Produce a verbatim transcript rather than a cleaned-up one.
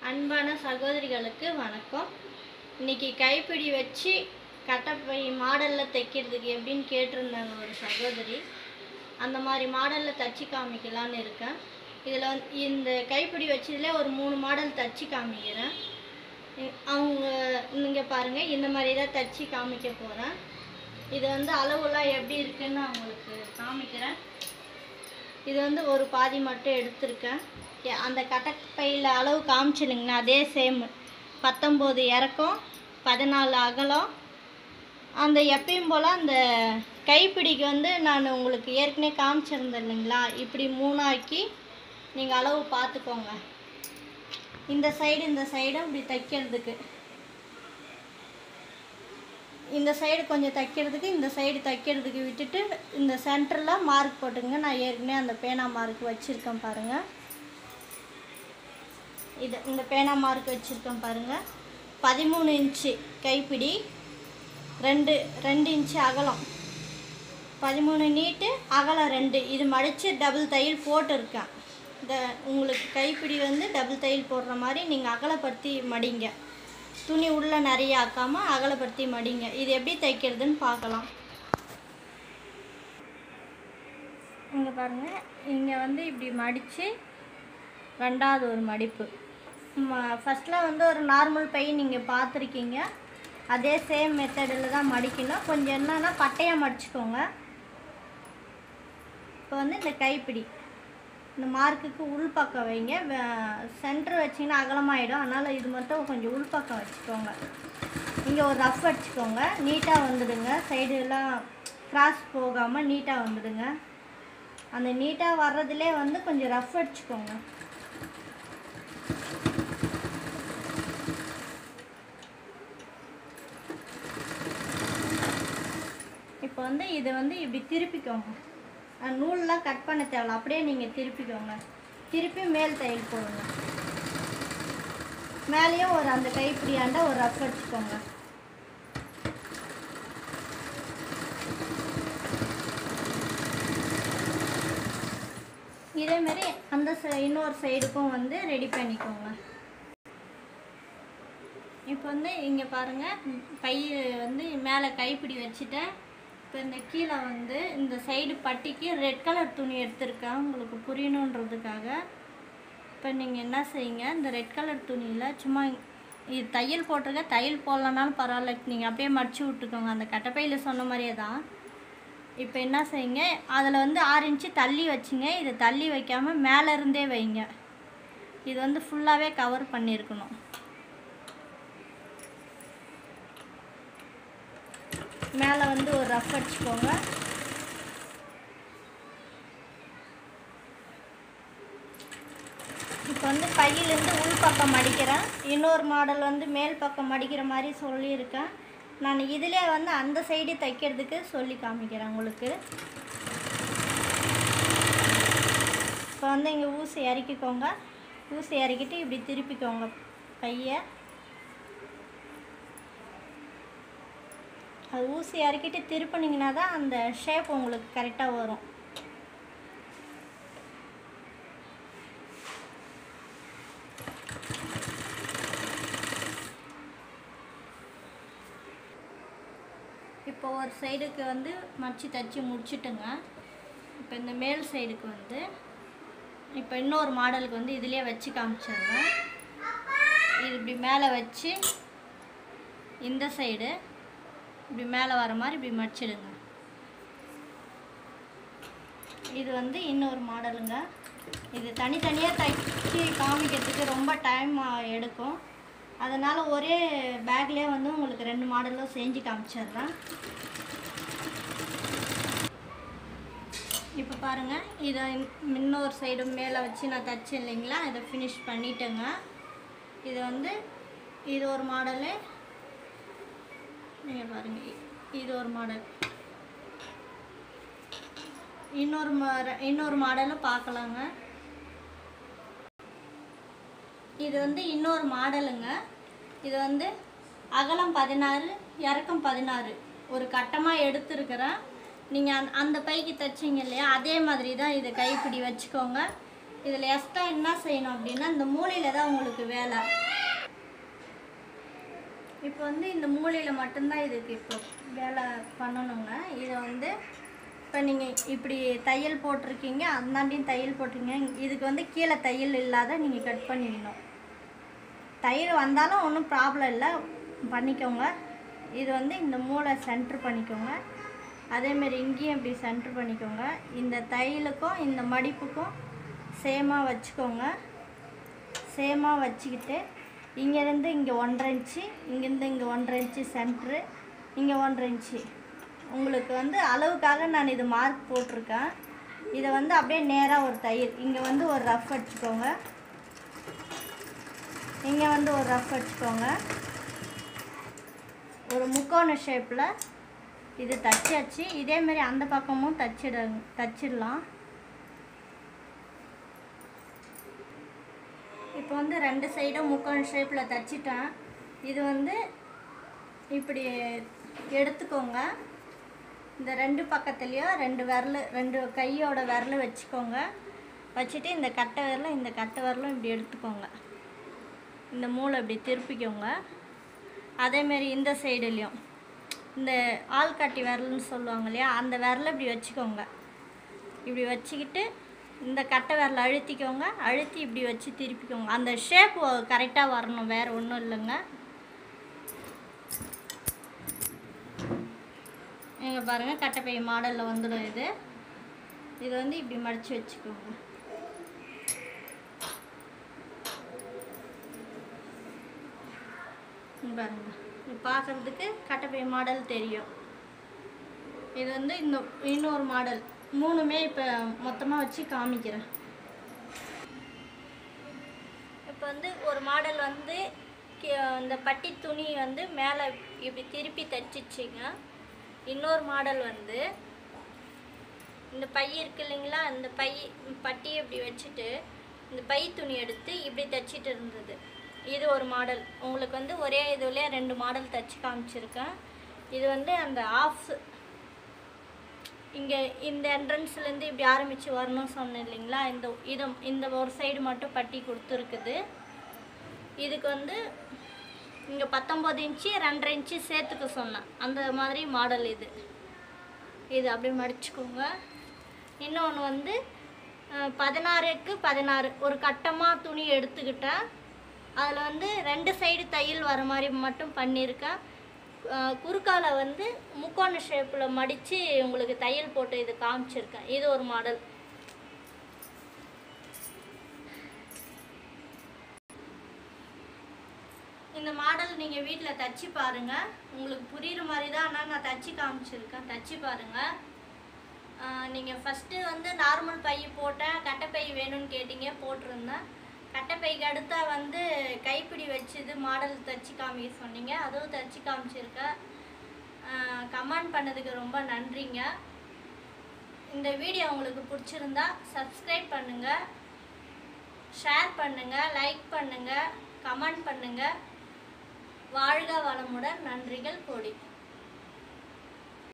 அன்பான சகோதரிகளுக்கு வணக்கம். இன்னைக்கு கைப்பிடி வச்சு கட்டப்பை மாடலில் தைக்கிறதுக்கு எப்படின்னு கேட்டிருந்தாங்க ஒரு சகோதரி. அந்த மாதிரி மாடலில் தச்சு காமிக்கலான்னு இருக்கேன். இதில் வந்து இந்த கைப்பிடி வச்சதில் ஒரு மூணு மாடல் தச்சு காமிக்கிறேன். அவங்க இங்கே பாருங்கள், இந்த மாதிரி தான் தச்சு காமிக்க போகிறேன். இது வந்து அளவுலாம் எப்படி இருக்குன்னு அவங்களுக்கு காமிக்கிறேன். இது வந்து ஒரு பாதி மட்டும் எடுத்திருக்கேன். அந்த கட்டப்பையில் அளவு காமிச்சிருங்கண்ணா, அதே சேம் பத்தொம்போது இறக்கம், பதினாலு அகலம். அந்த எப்பயும் போல் அந்த கைப்பிடிக்கு வந்து நான் உங்களுக்கு ஏற்கனவே காமிச்சிருந்தேன் இல்லைங்களா, இப்படி மூணாக்கி நீங்கள் அளவு பார்த்துக்கோங்க. இந்த சைடு இந்த சைடும் இப்படி தைக்கிறதுக்கு, இந்த சைடு கொஞ்சம் தைக்கிறதுக்கு, இந்த சைடு தைக்கிறதுக்கு விட்டுட்டு இந்த சென்டரில் மார்க் போட்டுங்க. நான் ஏற்கனவே அந்த பேனா மார்க் வச்சுருக்கேன் பாருங்கள். இது இந்த பேனா மார்க் வச்சுருக்கேன் பாருங்கள். பதிமூணு இன்ச்சு கைப்பிடி, ரெண்டு ரெண்டு இன்ச்சு அகலம், பதிமூணு நீட்டு அகலம் ரெண்டு. இது மடித்து டபுள் தையல் போட்டிருக்கேன். இந்த உங்களுக்கு கைப்பிடி வந்து டபுள் தையல் போடுற மாதிரி நீங்கள் அகலப்படுத்தி மடிங்க. துணி உள்ளே நிறைய ஆக்காமல் அகலப்படுத்தி மடிங்க. இது எப்படி தைக்கிறதுன்னு பார்க்கலாம். இங்கே பாருங்கள், இங்கே வந்து இப்படி மடித்து ரெண்டாவது ஒரு மடிப்பு. ஃபஸ்ட்டில் வந்து ஒரு நார்மல் பை நீங்கள் பார்த்துருக்கீங்க, அதே சேம் மெத்தடில் தான் மடிக்கணும். கொஞ்சம் என்னன்னா பட்டையாக மடிச்சுக்கோங்க. இப்போ வந்து இந்த கைப்பிடி இந்த மார்க்குக்கு உள் பக்கம் வைங்க. சென்டர் வச்சிங்கன்னா அகலமாகிடும், அதனால் இது மட்டும் கொஞ்சம் உள் பக்கம் வச்சுக்கோங்க. இங்கே ஒரு ரஃப் அடிச்சுக்கோங்க, நீட்டாக வந்துடுங்க. சைடுலாம் கிராஸ் போகாமல் நீட்டாக வந்துடுங்க. அந்த நீட்டாக வர்றதுலே வந்து கொஞ்சம் ரஃப் அடிச்சுக்கோங்க. இப்போ வந்து இது வந்து இப்படி திருப்பிக்கோங்க. நூல்லாம் கட் பண்ண தேவையில்ல, அப்படியே நீங்கள் திருப்பிக்கோங்க. திருப்பி மேல் தையல் போடுங்க. மேலேயும் ஒரு அந்த கைப்பிடியாண்ட ஒரு ரஃப் அடிச்சுக்கோங்க. இதேமாரி அந்த இன்னொரு சைடுக்கும் வந்து ரெடி பண்ணிக்கோங்க. இப்போ வந்து இங்கே பாருங்கள், கை வந்து மேலே கைப்பிடி வச்சுட்டேன். இப்போ இந்த கீழே வந்து இந்த சைடு பட்டிக்கு ரெட் கலர் துணி எடுத்திருக்கேன், உங்களுக்கு புரியணுன்றதுக்காக. இப்போ நீங்கள் என்ன செய்யுங்க, இந்த ரெட் கலர் துணியில் சும்மா இது தையல் போட்டிருக்க, தையல் போடலனாலும் பரவாயில்ல, நீங்கள் அப்படியே மடிச்சு விட்டுக்கோங்க. அந்த கட்டப்பையில் சொன்ன மாதிரியே தான். இப்போ என்ன செய்யுங்க, அதில் வந்து ஆறு இன்ச்சு தள்ளி வச்சுங்க. இதை தள்ளி வைக்காமல் மேலே இருந்தே வைங்க. இது வந்து ஃபுல்லாகவே கவர் பண்ணியிருக்கணும். மேலே வந்து ஒரு ரஃப் அடிச்சுக்கோங்க. இப்போ வந்து பையிலேருந்து உள் பக்கம் மடிக்கிறேன். இன்னொரு மாடல் வந்து மேல் பக்கம் மடிக்கிற மாதிரி சொல்லியிருக்கேன். நான் இதிலே வந்து அந்த சைடு தைக்கிறதுக்கு சொல்லி காமிக்கிறேன் உங்களுக்கு. இப்போ வந்து இங்கே ஊசி இறக்கிக்கோங்க. ஊசி இறக்கிட்டு இப்படி திருப்பிக்கோங்க பையை. அது ஊசி இறக்கிட்டு திருப்பினீங்கன்னா தான் அந்த ஷேப் உங்களுக்கு கரெக்டாக வரும். இப்போ ஒரு சைடுக்கு வந்து மடிச்சு தச்சு முடிச்சுட்டுங்க. இப்போ இந்த மேல் சைடுக்கு வந்து இப்போ இன்னொரு மாடலுக்கு வந்து இதிலே வச்சு காமிச்சிடுறேன். இது இப்படி மேலே வச்சு இந்த சைடு இப்படி மேலே வர மாதிரி இப்படி மடிச்சிடுங்க. இது வந்து இன்னொரு மாடலுங்க. இது தனித்தனியாக தைச்சி காமிக்கிறதுக்கு ரொம்ப டைம் எடுக்கும். அதனால் ஒரே பேக்லேயே வந்து உங்களுக்கு ரெண்டு மாடலும் செஞ்சு காமிச்சிடுறேன். இப்போ பாருங்கள், இதை இன்னொரு சைடு மேலே வச்சு நான் தைச்சேன் இல்லைங்களா, இதை ஃபினிஷ் பண்ணிட்டேங்க. இது வந்து இது ஒரு மாடலு. நீங்கள் பாருங்கள், இது ஒரு மாடல். இன்னொரு இன்னொரு மாடலும் பார்க்கலாங்க. இது வந்து இன்னொரு மாடலுங்க. இது வந்து அகலம் பதினாறு, இறக்கம் பதினாறு ஒரு கட்டமாக எடுத்துருக்கிறேன். நீங்கள் அந் அந்த பைக்கு தைச்சிங்க இல்லையா, அதே மாதிரி தான் இதை கைப்பிடி வச்சுக்கோங்க. இதில் எக்ஸ்ட்ரா என்ன செய்யணும் அப்படின்னா இந்த மூலையில் தான் உங்களுக்கு வேலை. இப்போ வந்து இந்த மூலையில் மட்டும்தான் இதுக்கு இப்போ வேலை பண்ணணுங்க. இதை வந்து இப்போ நீங்கள் இப்படி தையல் போட்டிருக்கீங்க, அந்தாண்டியும் தையல் போட்டிருக்கீங்க, இதுக்கு வந்து கீழே தையல் இல்லாத நீங்கள் கட் பண்ணிடணும். தையல் வந்தாலும் ஒன்றும் ப்ராப்ளம் இல்லை, பண்ணிக்கோங்க. இது வந்து இந்த மூளை சென்ட்ரு பண்ணிக்கோங்க. அதேமாரி இங்கேயும் இப்படி சென்ட்ரு பண்ணிக்கோங்க. இந்த தையலுக்கும் இந்த மடிப்புக்கும் சேமாக வச்சுக்கோங்க. சேமாக வச்சுக்கிட்டு இங்கேருந்து இங்கே ஒன்றரை இன்ச்சு, இங்கேருந்து இங்கே ஒன்றரை இன்ச்சு சென்ட்ரு, இங்கே ஒன்றரை இன்ச்சு உங்களுக்கு வந்து அளவுக்காக நான் இது மார்க் போட்டிருக்கேன். இதை வந்து அப்படியே நேராக ஒரு தையல் இங்கே வந்து ஒரு ரஃப் அடிச்சுக்கோங்க, இங்கே வந்து ஒரு ரஃப் அடிச்சுக்கோங்க. ஒரு முக்கோண ஷேப்பில் இது தச்சாச்சு. இதேமாரி அந்த பக்கமும் தச்சிட தச்சிடலாம். இப்போ வந்து ரெண்டு சைடும் முக்கோண ஷேப்பில் தச்சிட்டேன். இது வந்து இப்படி எடுத்துக்கோங்க. இந்த ரெண்டு பக்கத்துலேயும் ரெண்டு விரல், ரெண்டு கையோட விரல் வச்சுக்கோங்க. வச்சுட்டு இந்த கட்டை விரலும் இந்த கட்டை விரலும் இப்படி எடுத்துக்கோங்க. இந்த மூளை இப்படி திருப்பிக்கோங்க. அதேமாரி இந்த சைடுலேயும் இந்த ஆள்காட்டி விரல்னு சொல்லுவாங்க இல்லையா, அந்த விரலை இப்படி வச்சுக்கோங்க. இப்படி வச்சுக்கிட்டு இந்த கட்டை விரலை அழுத்திக்கோங்க. அழுத்தி இப்படி வச்சு திருப்பிக்கோங்க. அந்த ஷேப் கரெக்டாக வரணும், வேறு ஒன்றும் இல்லைங்க. இங்கே பாருங்கள், கட்டைப்பை மாடலில் வந்துடும். இது இது வந்து இப்படி மடித்து வச்சுக்கோங்க. பாருங்கள், இது பார்க்குறதுக்கு கட்டைப்பை மாடல் தெரியும். இது வந்து இந்த இன்னொரு மாடல், மூணுமே இப்போ மொத்தமாக வச்சு காமிக்கிறேன். இப்போ வந்து ஒரு மாடல் வந்து இந்த பட்டி துணி வந்து மேலே இப்படி திருப்பி தச்சிச்சிங்க. இன்னொரு மாடல் வந்து இந்த பை இருக்கு இல்லைங்களா, இந்த பை பட்டியை இப்படி வச்சுட்டு இந்த பை துணி எடுத்து இப்படி தச்சிட்டு இருந்தது. இது ஒரு மாடல். உங்களுக்கு வந்து ஒரே இதுலேயே ரெண்டு மாடல் தச்சு காமிச்சிருக்கேன். இது வந்து அந்த ஆஃப் இங்கே இந்த என்ட்ரன்ஸ்லேருந்து இப்படி ஆரம்பித்து வரணும்னு சொன்னேன் இல்லைங்களா, இந்த இது இந்த ஒரு சைடு மட்டும் பட்டி கொடுத்துருக்குது. இதுக்கு வந்து இங்கே பத்தொம்பது இன்ச்சு ரெண்டரை இன்ச்சு சேர்த்துக்க சொன்னேன், அந்த மாதிரி மாடல் இது. இது அப்படி மடிச்சுக்கோங்க. இன்னொன்று வந்து பதினாறுக்கு பதினாறு ஒரு கட்டமாக துணி எடுத்துக்கிட்டேன். அதில் வந்து ரெண்டு சைடு தையல் வர மாதிரி மட்டும் பண்ணியிருக்கேன். குறுக்கால வந்து முக்கோண ஷேப்பில் மடித்து உங்களுக்கு தையல் போட்டு இது காமிச்சிருக்கேன். இது ஒரு மாடல். இந்த மாடல் நீங்கள் வீட்டில் தச்சு பாருங்கள், உங்களுக்கு புரிகிற மாதிரி தான். ஆனால் நான் தச்சு காமிச்சிருக்கேன், தச்சு பாருங்கள். நீங்கள் ஃபஸ்ட்டு வந்து நார்மல் பை போட்டேன், கட்டைப்பை வேணும்னு கேட்டிங்க, போட்டிருந்தேன். கட்டைப்பைக்கு அடுத்தா வந்து கைப்பிடி வச்சுது மாடல் தச்சு காமிக்க சொன்னீங்க, அதுவும் தச்சு காமிச்சிருக்கேன். கமெண்ட் பண்ணதுக்கு ரொம்ப நன்றிங்க. இந்த வீடியோ உங்களுக்கு பிடிச்சிருந்தா சப்ஸ்கிரைப் பண்ணுங்கள், ஷேர் பண்ணுங்கள், லைக் பண்ணுங்கள், கமெண்ட் பண்ணுங்கள். வாழ்க வளமுடன். நன்றிகள் கோடி.